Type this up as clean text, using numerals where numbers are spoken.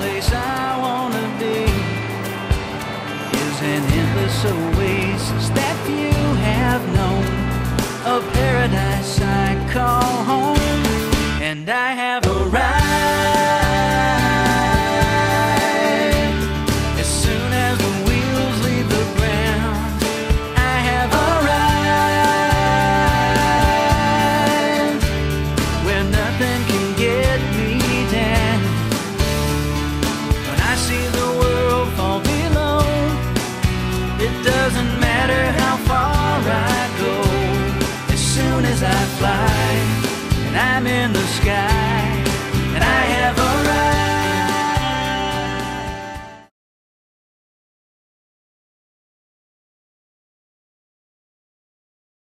place I wanna be is an endless oasis that few have known, a paradise I call home, and I have arrived. As soon as the wheels leave the ground, I have arrived where nothing can get me down. When I see the world fall below, it doesn't matter how far I go. As soon as I fly and I'm in the sky,